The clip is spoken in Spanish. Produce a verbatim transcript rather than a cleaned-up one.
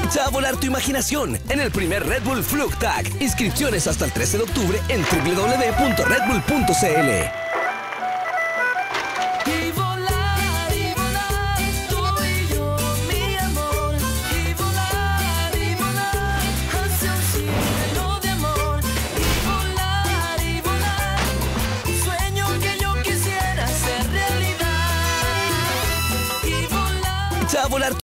Echa a volar tu imaginación en el primer Red Bull Flugtag. Inscripciones hasta el trece de octubre en doble u doble u doble u punto red bull punto c l. Y volar, y volar, tú y yo, mi amor. Y volar, y volar, hacia un cielo de amor. Y volar, y volar, un sueño que yo quisiera hacer realidad. Y volar. Echa a volar